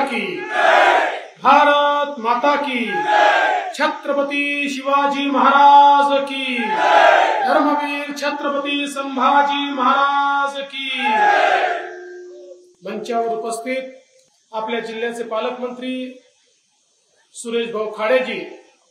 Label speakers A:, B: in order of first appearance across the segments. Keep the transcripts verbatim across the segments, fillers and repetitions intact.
A: की, भारत माता की, छत्रपती शिवाजी महाराज की, धर्मवीर छत्रपती संभाजी महाराज की। मंचावर उपस्थित आपल्या जिल्ह्याचे पालकमंत्री सुरेश भाऊ खाडेजी,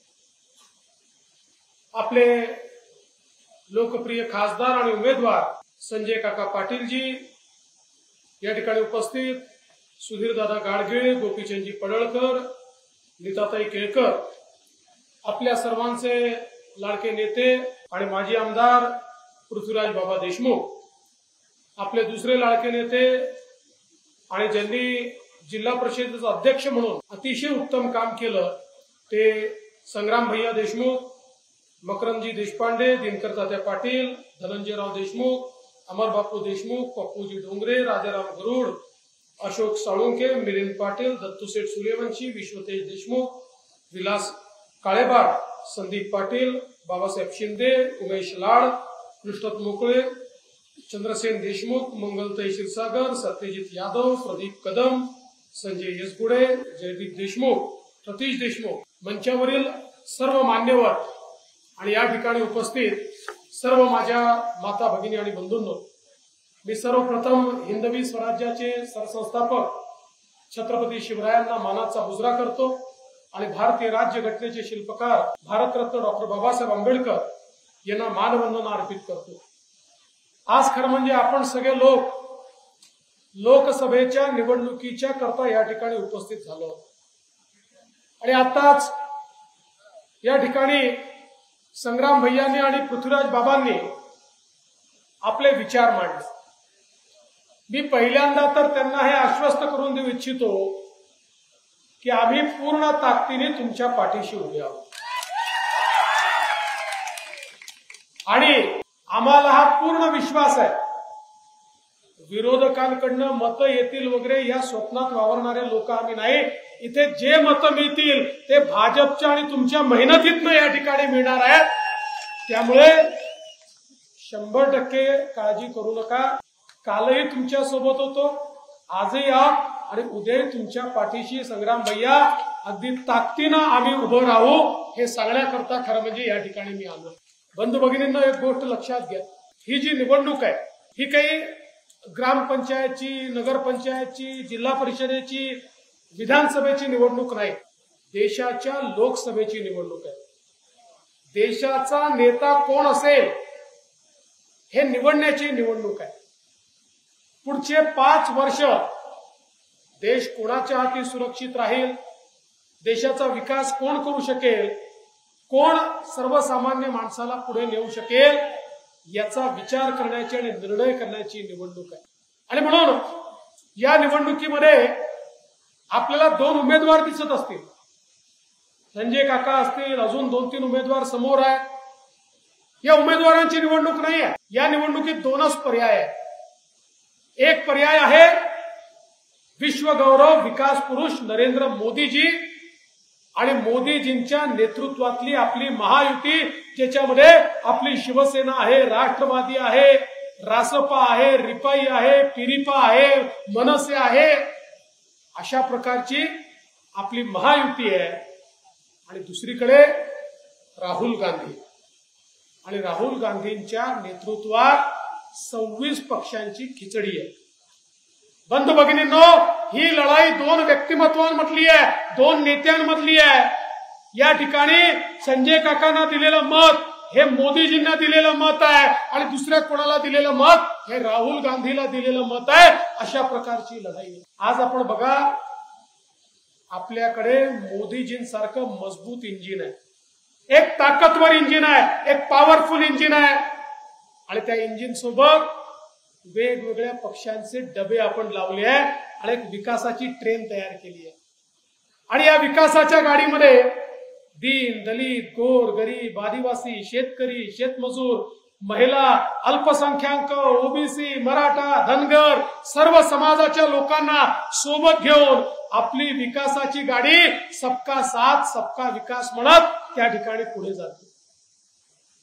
A: आपले लोकप्रिय खासदार आणि उमेदवार संजय काका पाटीलजी, या ठिकाणी उपस्थित सुधीर दादा गाडगे, गोपीचंदजी पडळकर, नीताताई केळकर, आपल्या सर्वांचे लाडके नेते आणि माजी आमदार पृथ्वीराज बाबा देशमुख, आपले दुसरे लाडके नेते आणि ज्यांनी जिल्हा परिषदेचा अध्यक्ष म्हणून अतिशय उत्तम काम केलं ते संग्राम भैया देशमुख, मकरंदजी देशपांडे, दिनकर तात्या पाटील, धनंजयराव देशमुख, अमरबापू देशमुख, पप्पूजी डोंगरे, राजाराम गरुड, अशोक साळुंके, मिलिंद पाटील, दत्तूशेठ सूर्यवंशी, विश्वतेज देशमुख, विलास काळेबाग, संदीप पाटील, बाबासाहेब शिंदे, उमेश लाड, कृष्णत मोकळे, चंद्रसेन देशमुख, मंगलताई क्षीरसागर, सत्यजित यादव, प्रदीप कदम, संजय यसगुडे, जयदीप देशमुख, सतीश देशमुख, मंचावरील सर्व मान्यवर आणि या ठिकाणी उपस्थित सर्व माझ्या माता भगिनी आणि बंधूंनो, मी सर्वप्रथम हिंदवी स्वराज्याचे सरसंस्थापक छत्रपती शिवरायांना मानाचा मुजरा करतो आणि भारतीय राज्यघटनेचे शिल्पकार भारतरत्न डॉक्टर बाबासाहेब आंबेडकर यांना मानवंदना अर्पित करतो। आज खरं म्हणजे आपण सगळे लोक लोकसभेच्या निवडणुकीच्या करता या ठिकाणी उपस्थित झालो आणि आताच या ठिकाणी संग्राम भैयांनी आणि पृथ्वीराज बाबांनी आपले विचार मांडले। मी पहिल्यांदा तर त्यांना हे आश्वस्त करून देऊ इच्छितो की आम्ही पूर्ण ताकदीने तुमच्या पाठीशी उभे आहोत आणि आम्हाला हा पूर्ण विश्वास आहे, विरोधकांकडनं मतं येतील वगैरे या स्वप्नात वावरणारे लोक आम्ही नाही। इथे जे मतं मिळतील ते भाजपच्या आणि तुमच्या मेहनतीतनं या ठिकाणी मिळणार आहेत। त्यामुळे शंभर टक्के काळजी करू नका। कालही तुमच्या सोबत होतो, आजही आहात आणि उद्याही तुमच्या पाठीशी संग्राम भैया अगदी ताकदीनं आम्ही उभं राहू हे सांगण्याकरता खरं म्हणजे या ठिकाणी मी आलो। बंधू भगिनींना एक गोष्ट लक्षात घ्या, ही जी निवडणूक आहे ही काही ग्रामपंचायतची, नगरपंचायतची, जिल्हा परिषदेची, विधानसभेची निवडणूक नाही, देशाच्या लोकसभेची निवडणूक आहे। देशाचा नेता कोण असेल हे निवडण्याची निवडणूक आहे। पुढचे पाच वर्ष देश कोणाच्या हाती सुरक्षित राहील, देशाचा विकास कोण करू शकेल, कोण सर्वसामान्य माणसाला पुढे नेऊ शकेल याचा विचार करण्याची आणि निर्णय करण्याची निवडणूक आहे। आणि म्हणून या निवडणुकीमध्ये आपल्याला दोन उमेदवार दिसत असतील, संजय काका असतील, अजून दोन तीन उमेदवार समोर आहे। या उमेदवारांची निवडणूक नाही आहे, या निवडणुकीत दोनच पर्याय आहेत। एक पर्याय आहे विश्वगौरव विकास पुरुष नरेंद्र मोदीजी आणि मोदीजींच्या नेतृत्वातली आपली महायुती, ज्याच्यामध्ये आपली शिवसेना आहे, राष्ट्रवादी आहे, रासपा आहे, रिपाई आहे, पिरिपा आहे, मनसे आहे, अशा प्रकारची आपली महायुती आहे। आणि दुसरीकडे राहुल गांधी आणि राहुल गांधींच्या नेतृत्वात सव्वीस पक्षांची खिचडी आहे। बंधू भगिनींनो, ही लढाई दोन व्यक्तिमत्वांमधली आहे, दोन नेत्यांमधली आहे। या ठिकाणी संजय काकांना दिलेलं मत हे मोदीजींना दिलेलं मत आहे आणि दुसऱ्या कोणाला दिलेलं मत हे राहुल गांधीला दिलेलं मत आहे। अशा प्रकारची लढाई आहे। आज आपण बघा, आपल्याकडे मोदीजींसारखं मजबूत इंजिन आहे, एक ताकदवर इंजिन आहे, एक पॉवरफुल इंजिन आहे आणि त्या इंजिन सोबत वेगवेगळ्या पक्षांचे डबे आपण लावले आहे आणि एक विकासाची ट्रेन तयार केली आहे। आणि या विकासाच्या गाडीमध्ये दीन, दलित, गोर, गरीब, आदिवासी, शेतकरी, शेतमजूर, महिला, अल्पसंख्याक, ओबीसी, मराठा, धनगर सर्व समाजाच्या लोकांना सोबत घेऊन आपली विकासाची गाडी सबका साथ सबका विकास म्हणत त्या ठिकाणी पुढे जाते।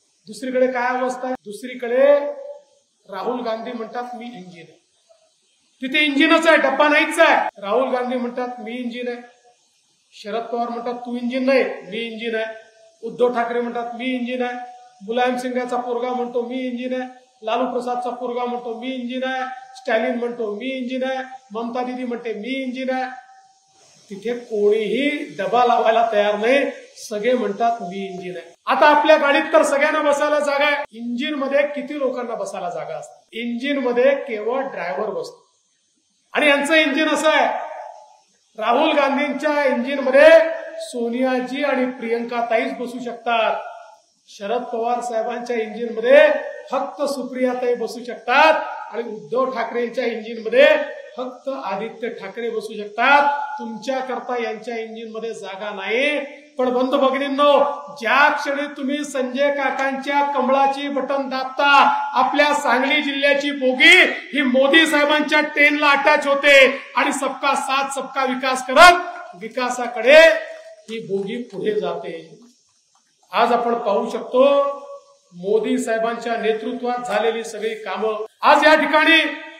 A: दुसरीकडे काय अवस्था आहे? दुसरीकडे राहुल गांधी म्हणतात मी इंजिन आहे, तिथे इंजिनच आहे, डब्बा नाहीच आहे. राहुल गांधी म्हणतात मी इंजिन आहे, शरद पवार म्हणतात तू इंजिन नाही मी इंजिन आहे, उद्धव ठाकरे म्हणतात मी इंजिन आहे, मुलायम सिंगाचा पोरगा म्हणतो मी इंजिन आहे, लालू प्रसादचा पोरगा म्हणतो मी इंजिन आहे, स्टॅलिन म्हणतो मी इंजिन आहे, ममता दिदी म्हणते मी इंजिन आहे. तिथे कोणीही डबा लावायला तयार नाही, सगळे म्हणतात मी इंजिन आहे. आता आपल्या गाडीत तर सगळ्यांना बसायला जागा आहे, इंजिन मध्ये किती लोकांना बसायला जागा असते? इंजिन मध्ये केवळ ड्रायव्हर बसतो. आणि यांचं इंजिन असं आहे, राहुल गांधींच्या इंजिन मध्ये सोनियाजी आणि प्रियंका ताईच बसू शकतात. शरद पवार साहेबांच्या इंजिन मध्ये फक्त सुप्रियाताई बसू शकतात आणि उद्धव ठाकरेंच्या इंजिन मध्ये फक्त आदित्य ठाकरे बसू शकतात. तुमच्या करता यांच्या इंजिन मध्ये जागा नाही. पण बंधू भगिनींनो, ज्या क्षणी तुम्ही संजय काकांच्या कमळाची बटन दाबता, आपल्या सांगली जिल्ह्याची बोगी ही मोदी साहेबांच्या ट्रेनला अटॅच होते आणि सबका साथ सबका विकास करत विकासाकडे ही बोगी पुढे जाते. आज आपण पाहू शकतो मोदी साहेबांच्या नेतृत्वात झालेली सगळी कामं. आज या ठिकाणी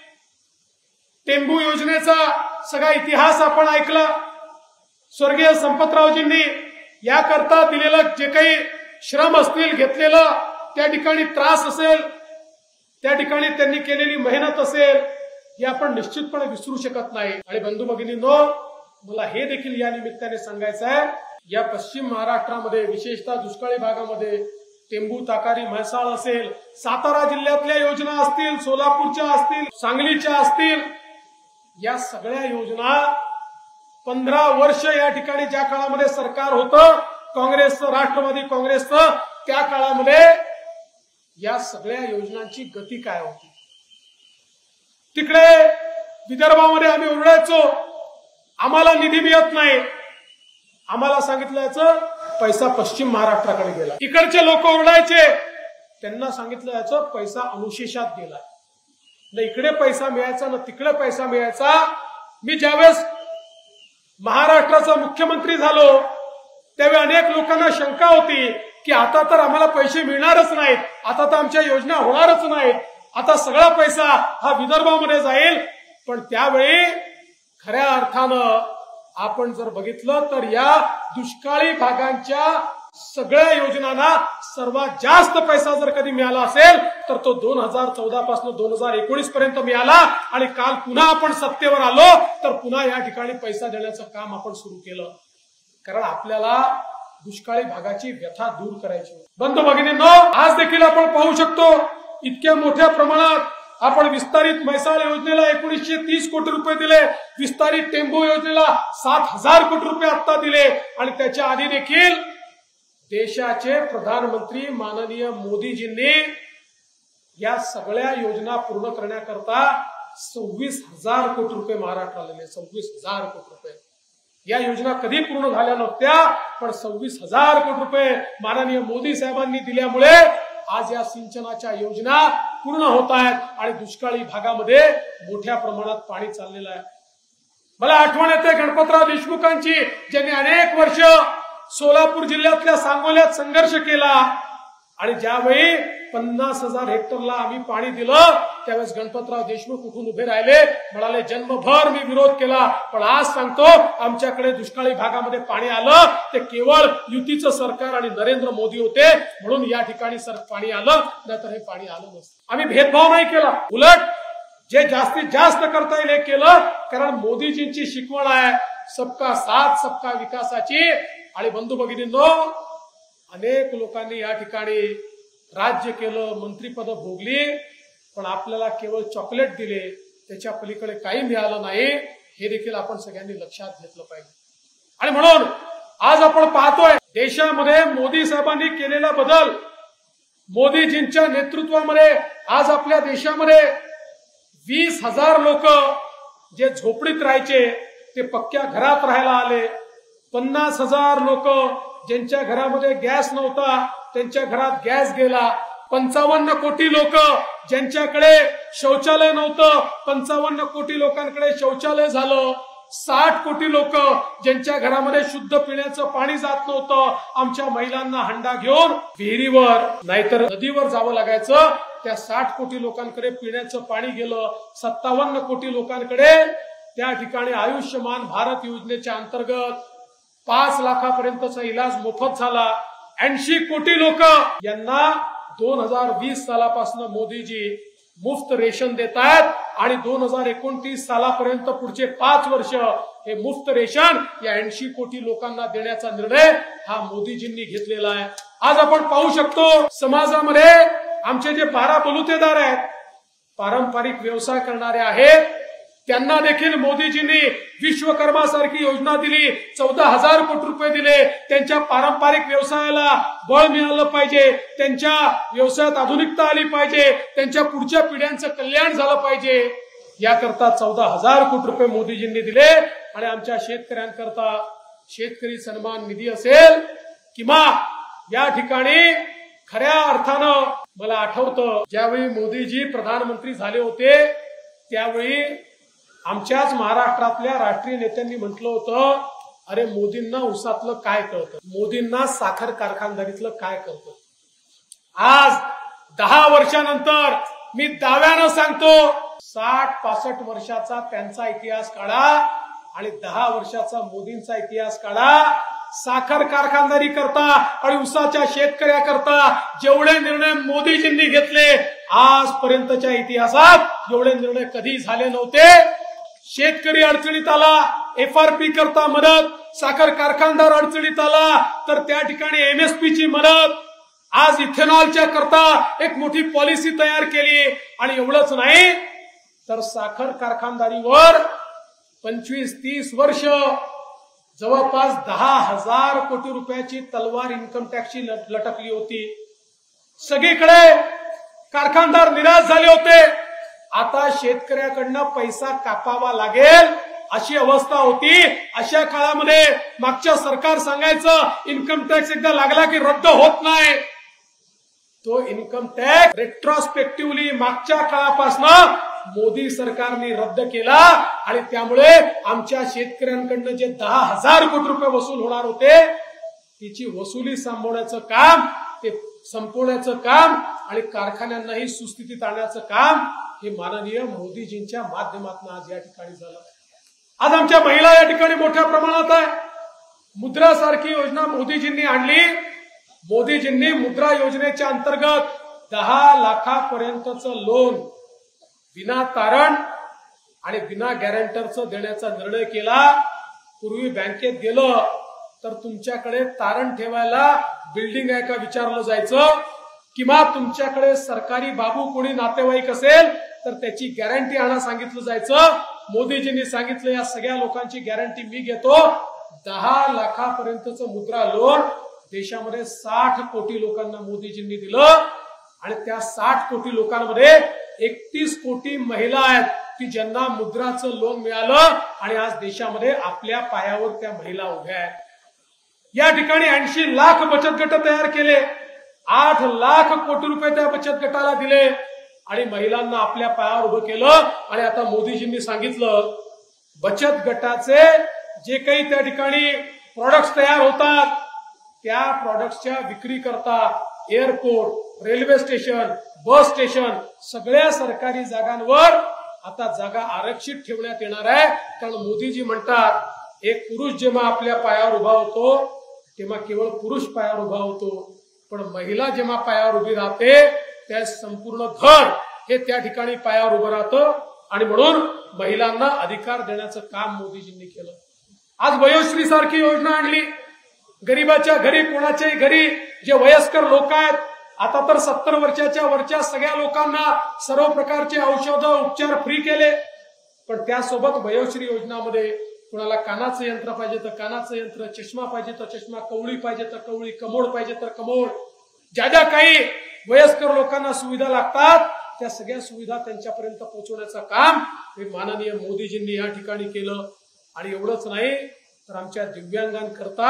A: टेंबू योजनेचा सगळा इतिहास आपण ऐकला. स्वर्गीय संपतरावजींनी याकरता दिलेलं जे काही श्रम असतील, घेतलेलं त्या ठिकाणी त्रास असेल, त्या ठिकाणी त्यांनी केलेली मेहनत असेल, हे आपण निश्चितपणे विसरू शकत नाही. आणि बंधू भगिनींनो, मला हे देखील या निमित्ताने सांगायचं आहे, या पश्चिम महाराष्ट्रामध्ये विशेषतः दुष्काळी भागामध्ये टेंबू, ताकारी, म्हैसाळ असेल, सातारा जिल्ह्यातल्या योजना असतील, सोलापूरच्या असतील, सांगलीच्या असतील, या सगळ्या योजना पंधरा वर्ष या ठिकाणी ज्या काळामध्ये सरकार होतं काँग्रेसचं, राष्ट्रवादी काँग्रेसचं, त्या काळामध्ये या सगळ्या योजनांची गती काय होती? तिकडे विदर्भामध्ये आम्ही ओरडायचो आम्हाला निधी मिळत नाही, आम्हाला सांगितलं याचं पैसा पश्चिम महाराष्ट्राकडे गेला. इकडचे लोक ओरडायचे, त्यांना सांगितलं याचं पैसा अनुशेषात गेला. न इकडे पैसा मिळायचा न तिकडे पैसा मिळायचा. मी ज्यावेळेस महाराष्ट्राचा मुख्यमंत्री झालो त्यावेळी अनेक लोकांना शंका होती की आता तर आम्हाला पैसे मिळणारच नाहीत, आता तर आमच्या योजना होणारच नाहीत, आता सगळा पैसा हा विदर्भामध्ये जाईल. पण त्यावेळी खऱ्या अर्थानं आपण जर बघितलं तर या दुष्काळी भागांच्या सगळ्या योजनांना सर्वात जास्त पैसा जर कधी मिळाला असेल तर तो दोन हजार चौदा पासून दोन हजार एकोणीस पर्यंत मिळाला. आणि काल पुन्हा आपण सत्तेवर आलो तर पुन्हा या ठिकाणी पैसा देण्याचं काम आपण सुरू केलं, कारण आपल्याला दुष्काळी भागाची व्यथा दूर करायची. बंधू भगिनींनो, आज देखील आपण पाहू शकतो इतक्या मोठ्या प्रमाणात आपण विस्तारित म्हैसाळ योजनेला एकोणीसशे तीस कोटी रुपये दिले, विस्तारित टेंबू योजनेला सात हजार कोटी रुपये आता दिले. आणि त्याच्या आधी देखील देशाचे प्रधानमंत्री माननीय मोदीजींनी या सगळ्या योजना पूर्ण करण्याकरता सव्वीस हजार कोटी रुपये महाराष्ट्राला दिले. सव्वीस हजार कोटी रुपये. या योजना कधी पूर्ण झाल्या नव्हत्या, पण सव्वीस हजार कोटी रुपये माननीय मोदी साहेबांनी दिल्यामुळे आज या सिंचनाच्या योजना पूर्ण होत आहेत आणि दुष्काळी भागामध्ये मोठ्या प्रमाणात पाणी चाललेलं आहे. मला आठवण येते गणपतराव देशमुखांची, ज्यांनी अनेक वर्ष सोलापूर जिल्ह्यातल्या सांगोल्यात संघर्ष केला आणि ज्यावेळी पन्नास हजार हेक्टरला आम्ही पाणी दिलं त्यावेळेस गणपतराव देशमुख उठून उभे राहिले, म्हणाले जन्मभर मी विरोध केला, पण आज सांगतो आमच्याकडे दुष्काळी भागामध्ये पाणी आलं ते केवळ युतीचं सरकार आणि नरेंद्र मोदी होते म्हणून या ठिकाणी सर पाणी आलं, नाहीतर हे पाणी आलं नसतं. आम्ही भेदभाव नाही केला, उलट जे जास्तीत जास्त करता येईल हे केलं, कारण मोदीजींची शिकवण आहे सबका साथ सबका विकासाची. आणि बंधू भगिनींनो, अनेक लोकांनी या ठिकाणी राज्य केलं, मंत्रीपद भोगली, पण आपल्याला केवळ चॉकलेट दिले, त्याच्या पलीकडे काही मिळालं नाही. हे देखील आपण सगळ्यांनी लक्षात घेतलं पाहिजे. आणि म्हणून आज आपण पाहतोय देशामध्ये मोदी साहेबांनी केलेला बदल, मोदीजींच्या नेतृत्वामध्ये आज आपल्या देशामध्ये वीस हजार लोक जे झोपडीत राहायचे ते पक्क्या घरात राहायला आले. पन्नास हजार लोक ज्यांच्या घरामध्ये गॅस नव्हता त्यांच्या घरात गॅस गेला. पंचावन्न कोटी लोक ज्यांच्याकडे शौचालय नव्हतं, पंचावन्न कोटी लोकांकडे शौचालय झालं. साठ कोटी लोक ज्यांच्या घरामध्ये शुद्ध पिण्याचं पाणी जात नव्हतं, आमच्या महिलांना हंडा घेऊन विहिरीवर नाहीतर नदीवर जावं लागायचं. त्या साठ कोटी लोकांकडे पिण्याचं पाणी गेलं, सत्तावन्न कोटी लोकांकडे त्या ठिकाणी आयुष्यमान भारत योजनेच्या अंतर्गत पाच लाखापर्यंतचा इलाज मोफत झाला. ऐंशी कोटी लोक यांना दोन हजार वीस सालापासून मोदीजी मुफ्त रेशन देत आहेत आणि दोन हजार एकोणतीस सालापर्यंत पुढचे पाच वर्ष हे मुफ्त रेशन या ऐंशी कोटी लोकांना देण्याचा निर्णय हा मोदीजींनी घेतलेला आहे. आज आपण पाहू शकतो समाजामध्ये आमचे जे बारा बलुतेदार आहेत, पारंपरिक व्यवसाय करणारे आहेत, त्यांना देखील मोदीजींनी विश्वकर्मा सारखी योजना दिली, चौदा हजार कोटी रुपये दिले. त्यांच्या पारंपरिक व्यवसायाला बळ मिळालं पाहिजे, त्यांच्या व्यवसायात आधुनिकता आली पाहिजे, त्यांच्या पुढच्या पिढ्यांचं कल्याण झालं पाहिजे, याकरता चौदा हजार कोटी रुपये मोदीजींनी दिले. आणि आमच्या शेतकऱ्यांकरता शेतकरी सन्मान निधी असेल किंवा या ठिकाणी खऱ्या अर्थानं मला आठवतं ज्यावेळी मोदीजी प्रधानमंत्री झाले होते त्यावेळी आमच्याच महाराष्ट्रातल्या राष्ट्रीय नेत्यांनी म्हटलं होतं, अरे मोदींना उसातलं काय कळतं, मोदींना साखर कारखानदारीतलं काय कळतं. आज दहा वर्षानंतर मी दाव्यानं सांगतो, साठ पासष्ट वर्षाचा त्यांचा इतिहास काढा आणि दहा वर्षाचा मोदींचा इतिहास काढा. साखर कारखानदारी करता आणि उसाच्या शेतकऱ्याकरता जेवढे निर्णय मोदीजींनी घेतले आजपर्यंतच्या इतिहासात एवढे निर्णय कधी झाले नव्हते. शेतकरी अडचणीत आला, एफआरपी करता मदत, साखर कारखानदार अडचणीत आला तर त्या ठिकाणी एमएसपी ची मदत. आज इथेनॉलच्या करता एक मोठी पॉलिसी तयार केली आणि एवढंच नाही तर साखर कारखानदारीवर पंचवीस तीस वर्ष जवळपास दहा हजार कोटी रुपयाची तलवार इन्कम टॅक्सची लटकली होती. सगळीकडे कारखानदार निराश झाले होते. आता शेतकऱ्याकडनं पैसा कापावा लागेल अशी अवस्था होती. अशा काळामध्ये मागच्या सरकार सांगायचं इन्कम टॅक्स एकदा लागला की रद्द होत नाही. तो इन्कम टॅक्स रेट्रोस्पेक्टिव्हली मागच्या काळापासून मोदी सरकारने रद्द केला आणि त्यामुळे आमच्या शेतकऱ्यांकडनं जे दहा हजार कोटी रुपये वसूल होणार होते त्याची वसुली संपवण्याचं काम, ते संपवण्याचं काम आणि कारखान्यांनाही सुस्थितीत आणण्याचं काम हे माननीय मोदीजींच्या माध्यमातून आज या ठिकाणी झालं. आज आमच्या महिला या ठिकाणी मोठ्या प्रमाणात आहे. मुद्रा सारखी योजना मोदीजींनी आणली. मोदीजींनी मुद्रा योजनेच्या अंतर्गत दहा लाखापर्यंतचं लोन बिना तारण आणि बिना गॅरंटरचं देण्याचा निर्णय केला. पूर्वी बँकेत गेलं तर तुमच्याकडे तारण ठेवायला बिल्डिंग आहे का विचारलं जायचं किंवा तुमच्याकडे सरकारी बाबू कोणी नातेवाईक असेल तर त्याची गॅरंटी आणा सांगितलं जायचं. मोदीजींनी सांगितलं या सगळ्या लोकांची गॅरंटी मी घेतो. दहा लाखापर्यंतचं मुद्रा लोन देशामध्ये साठ कोटी लोकांना मोदीजींनी दिलं आणि त्या साठ कोटी लोकांमध्ये एकतीस कोटी महिला आहेत की ज्यांना मुद्राचं लोन मिळालं आणि आज देशामध्ये आपल्या पायावर त्या महिला उभ्या आहेत. या ठिकाणी ऐंशी लाख बचत गट तयार केले. आठ लाख कोटी रुपये त्या बचत गटाला दिले आणि महिलांना आपल्या पायावर उभं केलं. आणि आता मोदीजींनी सांगितलं बचत गटाचे जे काही त्या ठिकाणी प्रॉडक्ट्स तयार होतात त्या प्रॉडक्ट्सच्या विक्री करता airport, railway station, bus station सगळ्या सरकारी जागांवर आता जागा आरक्षित ठेवण्यात येणार आहे. कारण मोदीजी म्हणतात एक पुरुष जेव्हा आपल्या पायावर उभा होतो तेव्हा केवळ पुरुष पायावर उभा होतो, पण महिला जेव्हा पायावर उभी राहते त्या संपूर्ण घर हे त्या ठिकाणी पायावर उभं राहतं. आणि म्हणून महिलांना अधिकार देण्याचं काम मोदीजींनी केलं. आज वयोश्री सारखी योजना आणली. गरीबाच्या घरी, कोणाच्याही घरी जे वयस्कर लोक आहेत, आता तर सत्तर वर्षाच्या वरच्या सगळ्या लोकांना सर्व प्रकारचे औषधं उपचार फ्री केले. पण त्यासोबत वयोश्री योजनामध्ये कुणाला कानाचं यंत्र पाहिजे तर कानाचं यंत्र, चष्मा पाहिजे तर चष्मा, कवळी पाहिजे तर कवळी, कमोड पाहिजे तर कमोड, ज्या ज्या काही वयस्कर लोकांना सुविधा लागतात त्या सगळ्या सुविधा त्यांच्यापर्यंत पोहोचवण्याचं काम हे माननीय मोदीजींनी या ठिकाणी केलं. आणि एवढंच नाही तर आमच्या दिव्यांगांकरता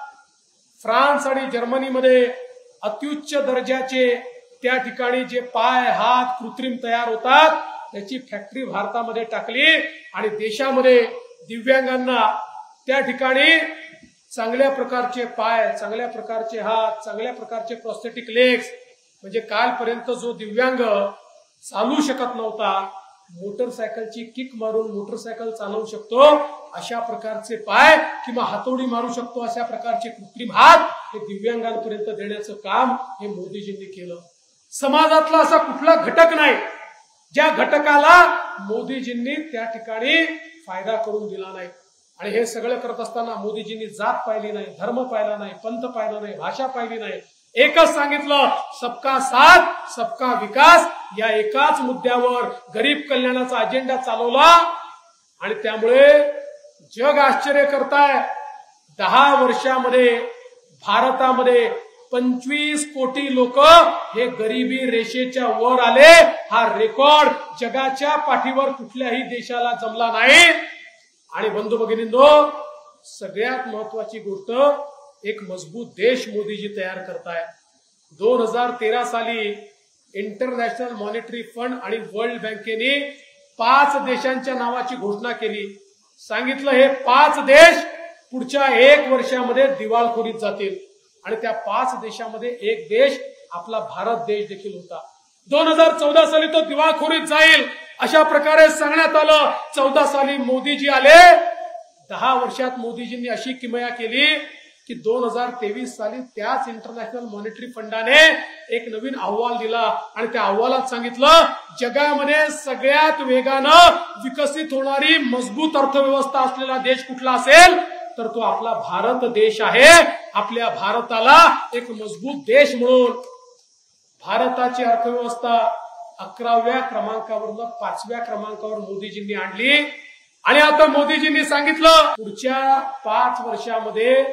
A: फ्रान्स आणि जर्मनीमध्ये अत्युच्च दर्जाचे त्या ठिकाणी जे पाय हात कृत्रिम तयार होतात त्याची फॅक्टरी भारतामध्ये टाकली आणि देशामध्ये दिव्यांगांना त्या ठिकाणी चांगल्या प्रकारचे पाय, चांगल्या प्रकारचे हात, चांगल्या प्रकारचे प्रोस्थेटिक लेग्स म्हणजे कालपर्यंत जो दिव्यांग चालू शकत नव्हता, मोटरसायकलची किक मारून मोटरसायकल चालवू शकतो अशा प्रकारचे पाय किंवा हातोडी मारू शकतो अशा प्रकारचे कृत्रिम हात हे दिव्यांगांपर्यंत देण्याचं काम हे मोदीजींनी केलं. समाजातला असा कुठला घटक नाही ज्या घटकाला मोदीजींनी त्या ठिकाणी फायदा करून दिला नाही. आणि हे सगळं करत असताना मोदीजींनी जात पाहिली नाही, धर्म पाहिला नाही, पंथ पाहिला नाही, भाषा पाहिली नाही. एकच सांगितलं, सबका साथ सबका विकास या एकाच मुद्द्यावर गरीब कल्याणाचा अजेंडा चालवला. आणि त्यामुळे जग आश्चर्य करताय, दहा वर्षामध्ये भारतामध्ये पंचवीस कोटी लोक हे गरिबी रेषेच्या वर आले. हा रेकॉर्ड जगाच्या पाठीवर कुठल्याही देशाला जमला नाही. आणि बंधू भगिनींनो, सगळ्यात महत्वाची गोष्ट, एक मजबूत देश मोदीजी तयार करताय. दोन हजार तेरा साली इंटरनॅशनल मॉनिटरी फंड आणि वर्ल्ड बँकेने पाच देशांच्या नावाची घोषणा केली. सांगितलं हे पाच देश पुढच्या एक वर्षामध्ये दिवाळखोरीत जातील. आणि त्या पाच देशामध्ये एक देश आपला भारत देश देखील होता. दोन हजार चौदा साली तो दिवाळखोरीत जाईल अशा प्रकारे सांगण्यात आलं. चौदा साली मोदीजी आले. दहा वर्षात मोदीजींनी अशी किमया केली की दोन हजार तेवीस साली त्याच इंटरनॅशनल मॉनिटरी फंडाने एक नवीन अहवाल दिला. आणि त्या अहवालात सांगितलं, जगामध्ये सगळ्यात वेगानं विकसित होणारी मजबूत अर्थव्यवस्था असलेला देश कुठला असेल तर तो आपला भारत देश आहे. आपल्या भारताला एक मजबूत देश म्हणून भारताची अर्थव्यवस्था अकराव्या क्रमांकावरून पाचव्या क्रमांकावर मोदीजींनी आणली. आणि आता मोदीजींनी सांगितलं, पुढच्या पाच वर्षामध्ये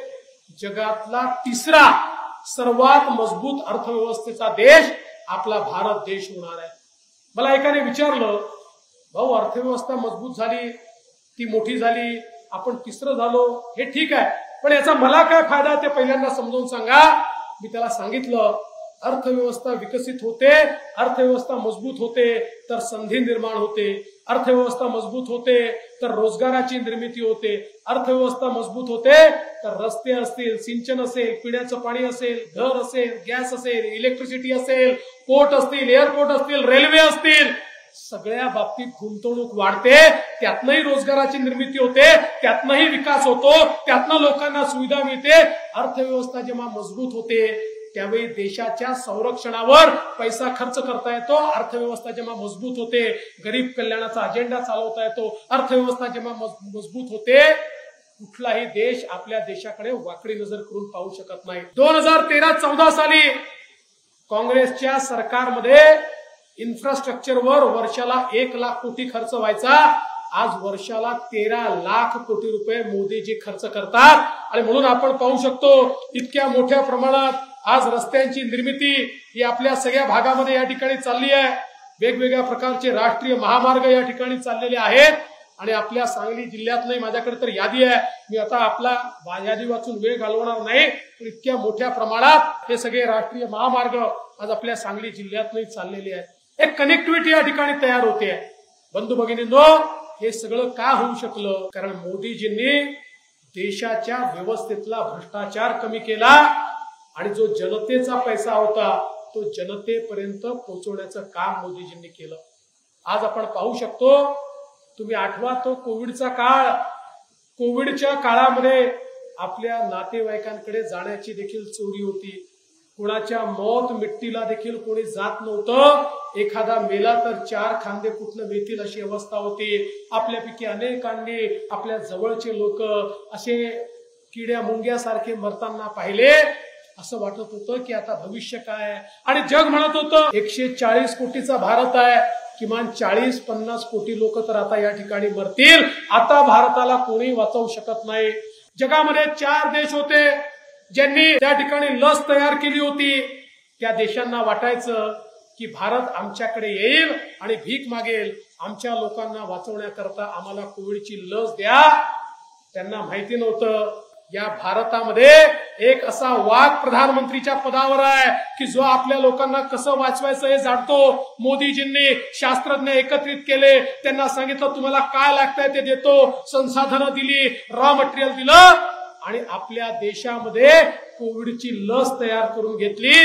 A: जगातला तिसरा सर्वात मजबूत अर्थव्यवस्थेचा देश आपला भारत देश होणार आहे. मला एकाने विचारलं, भाऊ अर्थव्यवस्था मजबूत झाली, ती मोठी झाली, आपण तिसरं झालो, हे ठीक आहे, पण याचा मला काय फायदा ते पहिल्यांदा समजावून सांगा. मी त्याला सांगितलं, अर्थव्यवस्था विकसित होते, अर्थव्यवस्था मजबूत होते तर संधी निर्माण होते, अर्थव्यवस्था मजबूत होते तर रोजगाराची निर्मिती होते, अर्थव्यवस्था मजबूत होते तर रस्ते असतील, सिंचन असेल, पिण्याचं पाणी असेल, घर असेल, गॅस असेल, इलेक्ट्रिसिटी असेल, पोर्ट असतील, एअरपोर्ट असतील, रेल्वे असतील, सगळ्या बाबतीत गुंतवणूक वाढते, त्यातनंही रोजगाराची निर्मिती होते, त्यातनंही विकास होतो, त्यातनं लोकांना सुविधा मिळते. अर्थव्यवस्था जेव्हा मजबूत होते त्यावेळी देशाच्या संरक्षणावर पैसा खर्च करता येतो. अर्थव्यवस्था जेव्हा मजबूत होते गरीब कल्याणाचा अजेंडा चालवता येतो. अर्थव्यवस्था जेव्हा मजबूत होते कुठलाही देश आपल्या देशाकडे वाकडी नजर करून पाहू शकत नाही. दोन हजार तेरा चौदा साली काँग्रेसच्या सरकारमध्ये इन्फ्रास्ट्रक्चरवर वर्षाला एक लाख कोटी खर्च व्हायचा. आज वर्षाला तेरा लाख कोटी रुपये मोदीजी खर्च करतात. आणि म्हणून आपण पाहू शकतो इतक्या मोठ्या प्रमाणात आज रस्त्यांची निर्मिती ही आपल्या सगळ्या भागामध्ये या ठिकाणी चालली आहे. वेगवेगळ्या प्रकारचे राष्ट्रीय महामार्ग या ठिकाणी चाललेले आहेत. आणि आपल्या सांगली जिल्ह्यातली माझ्याकडे तर यादी आहे, मी आता आपला यादी वाचून वेळ घालवणार नाही, पण इतक्या मोठ्या प्रमाणात हे सगळे राष्ट्रीय महामार्ग आज आपल्या सांगली जिल्ह्यातही चाललेले आहेत. एक कनेक्टिव्हिटी या ठिकाणी तयार होते. बंधू भगिनींनो, हे सगळं का होऊ शकलं? कारण मोदीजींनी देशाच्या व्यवस्थेतला भ्रष्टाचार कमी केला आणि जो जनतेचा पैसा होता तो जनतेपर्यंत पोहोचवण्याचं काम मोदीजींनी केलं. आज आपण पाहू शकतो, तुम्ही आठवा तो कोविडचा काळ. कोविडच्या काळामध्ये आपल्या नातेवाईकांकडे जाण्याची देखील चोरी होती. कुणाच्या मौत मिट्टीला देखील कोणी जात नव्हतं. एखादा मेला तर चार खांदे कुठनं मिळतील अशी अवस्था होती. आपल्यापैकी अनेकांनी आपल्या जवळचे लोक असे किड्या मुंग्यासारखे मरताना पाहिले. असं वाटत होतं की आता भविष्य काय आहे. आणि जग म्हणत होतं एकशे चाळीस कोटीचा भारत आहे, किमान चाळीस पन्नास कोटी लोक तर आता या ठिकाणी मरतील. आता भारताला कोणी वाचवू शकत नाही. जगामध्ये चार देश होते ज्यांनी त्या ठिकाणी लस तयार केली होती. त्या देशांना वाटायचं की भारत आमच्याकडे येईल आणि भीक मागेल, आमच्या लोकांना वाचवण्याकरता आम्हाला कोविडची लस द्या. त्यांना माहिती नव्हतं या भारतामध्ये एक असा वाघ प्रधानमंत्रीच्या पदावर आहे की जो आपल्या लोकांना कसं वाचवायचं हे जाणतो. मोदीजींनी शास्त्रज्ञ एकत्रित केले, त्यांना सांगितलं तुम्हाला काय लागतंय ते देतो, संसाधनं दिली, रॉ मटेरियल दिलं आणि आपल्या देशामध्ये कोविडची लस तयार करून घेतली.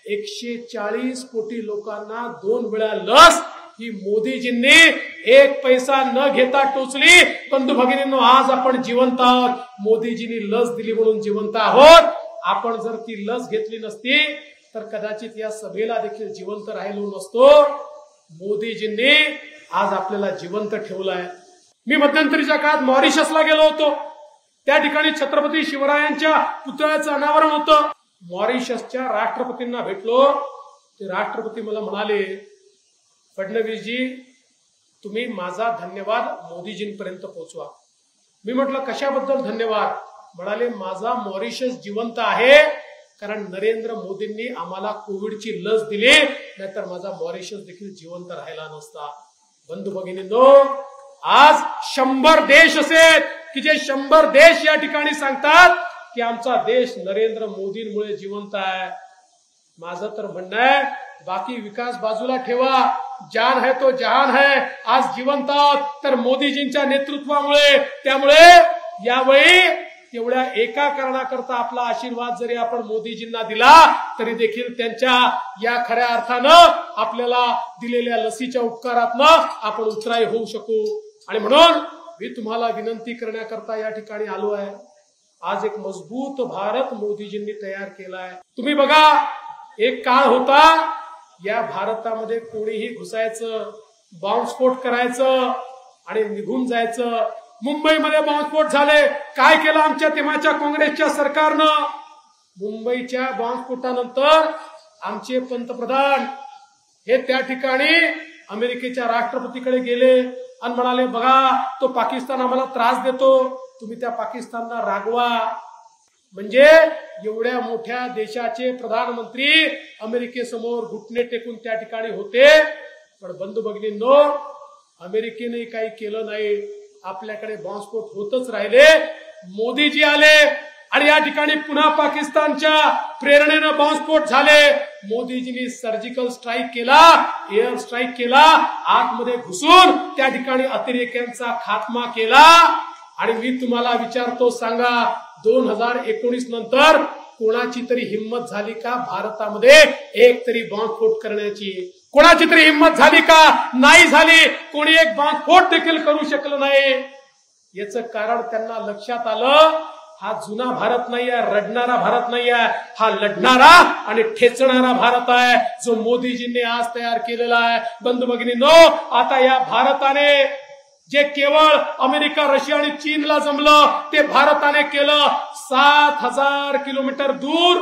A: एकशे चाळीस कोटी लोकांना दोन वेळा लस ही मोदीजींनी एक पैसा न घेता टोचली. बंधू भगिनींनो, आज आपण जिवंत आहोत. मोदीजींनी लस दिली म्हणून जिवंत आहोत. आपण जर ती लस घेतली नसती तर कदाचित या सभेला देखील जिवंत राहिलो नसतो. मोदीजींनी आज आपल्याला जिवंत ठेवलाय. मी मध्यंतरीच्या काळात मॉरिशसला गेलो होतो. त्या ठिकाणी छत्रपती शिवरायांच्या पुतळ्याचं अनावरण होतं. मॉरिशसच्या राष्ट्रपतींना भेटलो. ते राष्ट्रपती मला म्हणाले, फडणवीसजी, तुम्ही माझा धन्यवाद मोदीजींपर्यंत पोहोचवा. मी म्हटलं, कशाबद्दल धन्यवाद? म्हणाले, माझा मॉरिशस जिवंत आहे कारण नरेंद्र मोदींनी आम्हाला कोविडची लस दिली, नाहीतर माझा मॉरिशस देखील जिवंत राहिला नसता. बंधू भगिनींनो, आज शंभर देश असेल की जे शंभर देश या ठिकाणी सांगतात की आमचा देश नरेंद्र मोदींमुळे जिवंत आहे. माझं तर म्हणणं आहे, बाकी विकास बाजूला ठेवा, जान है तो जहान है. आज जिवंत आहोत तर मोदीजींच्या नेतृत्वामुळे. त्यामुळे यावेळी तेवढ्या एका कारणाकरता आपला आशीर्वाद जरी आपण मोदीजींना दिला तरी देखील त्यांच्या या खऱ्या अर्थानं आपल्याला दिलेल्या लसीच्या उपकारातनं आपण उतराई होऊ शकू. आणि म्हणून मी तुम्हाला विनंती करण्याकरता या ठिकाणी आलो आहे. आज एक मजबूत भारत मोदीजींनी तयार केलाय. तुम्ही बघा, एक काळ होता या भारतामध्ये कोणीही घुसायचं, बॉम्बस्फोट करायचं आणि निघून जायचं. मुंबईमध्ये बॉम्बस्फोट झाले, काय केलं आमच्या तेव्हाच्या काँग्रेसच्या सरकारनं? मुंबईच्या बॉम्बस्फोटानंतर आमचे पंतप्रधान हे त्या ठिकाणी अमेरिकेच्या राष्ट्रपतीकडे गेले आणि म्हणाले, बघा तो पाकिस्तान आम्हाला त्रास देतो, तुम्ही त्या पाकिस्तानला रागवा. म्हणजे एवढ्या मोठ्या देशाचे प्रधानमंत्री अमेरिकेसमोर घुटणे टेकून त्या ठिकाणी होते. पण बंधू भगिनींनो, अमेरिकेने काही केलं नाही. आपल्याकडे बॉम्बस्फोट होतच राहिले. मोदीजी आले आणि या ठिकाणी पुन्हा पाकिस्तानच्या प्रेरणेनं बॉम्बस्फोट झाले. मोदीजींनी सर्जिकल स्ट्राईक केला, एअर स्ट्राईक केला, आतमध्ये घुसून त्या ठिकाणी अतिरेक्यांचा खात्मा केला. आणि मी तुम्हाला विचारतो, सांगा, दोन हजार एकोणीस नंतर कोणाची तरी हिंमत झाली का भारतामध्ये एक तरी बॉम्बस्फोट करण्याची? कोणाची तरी हिंमत झाली का? नाही झाली. कोणी एक बॉम्बस्फोट देखील करू शकलं नाही. याचं कारण त्यांना लक्षात आलं, हा जुना भारत नाही आहे, रडणारा भारत नाही आहे, हा लढणारा आणि ठेचणारा भारत आहे जो मोदीजींनी आज तयार केलेला आहे. बंधू भगिनींनो, आता या भारताने जे केवळ अमेरिका, रशिया आणि चीनला जमलं ते भारताने केलं. सात हजार किलोमीटर दूर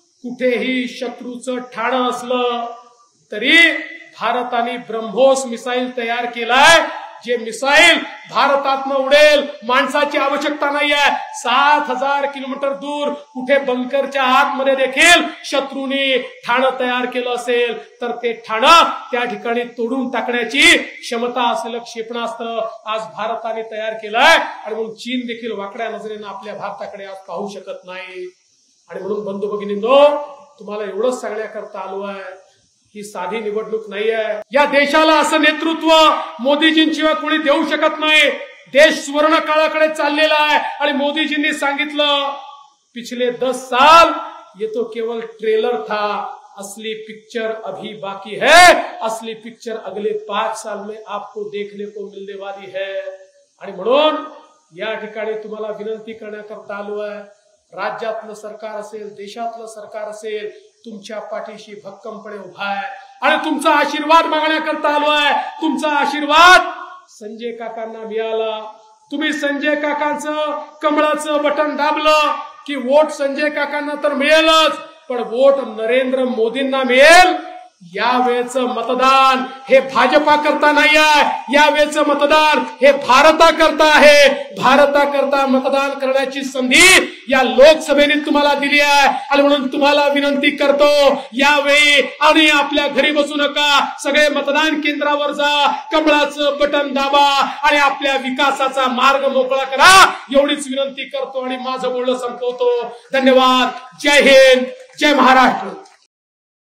A: कुठेही शत्रूचं ठाणं असलं तरी भारताने ब्रह्मोस मिसाईल तयार केलाय. जे मिसाईल भारतातनं उडेल, माणसाची आवश्यकता नाही आहे. सात हजार किलोमीटर दूर कुठे बंकरच्या आतमध्ये देखील शत्रूने ठाणं तयार केलं असेल तर ते ठाणं त्या ठिकाणी तोडून टाकण्याची क्षमता असलेलं क्षेपणास्त्र आज भारताने तयार केलंय. आणि म्हणून चीन देखील वाकड्या नजरेनं आपल्या भारताकडे आज पाहू शकत नाही. आणि म्हणून बंधू भगिनींनो, तुम्हाला एवढंच सांगण्याकरता आलो आहे, ही साधी निवडणूक नाही आहे. या देशाला असं नेतृत्व मोदीजींशिवाय कोणी देऊ शकत नाही. देश सुवर्ण काळाकडे चाललेला आहे आणि मोदीजींनी सांगितलं, पिछले दस साल ये तो केवल ट्रेलर था, असली पिक्चर अभी बाकी है, असली पिक्चर अगले पाच साल में आपको देखने को मिलने वाली है. आणि म्हणून या ठिकाणी तुम्हाला विनंती करण्याकरता आलो आहे, राज्यातलं सरकार असेल, देशातलं सरकार असेल, तुमच्या पाठीशी भक्कमपणे उभा आहे आणि तुमचा आशीर्वाद मागण्याकरता आलो आहे. तुमचा आशीर्वाद संजय काकांना मिळाला. तुम्ही संजय काकांचं कमळाचं बटन दाबलं की वोट संजय काकांना तर मिळेलच, पण वोट नरेंद्र मोदींना मिळेल. यावेळेचं मतदान हे भाजपा करता नाही आहे, यावेळेचं मतदान हे भारताकरता आहे. भारताकरता मतदान करण्याची संधी या लोकसभेने तुम्हाला दिली आहे. आणि म्हणून तुम्हाला विनंती करतो, यावेळी आणि आपल्या घरी बसू नका, सगळे मतदान केंद्रावर जा, कमळाचं बटन दाबा आणि आपल्या विकासाचा मार्ग मोकळा करा, एवढीच विनंती करतो आणि माझं बोलणं संपवतो. धन्यवाद. जय हिंद, जय महाराष्ट्र.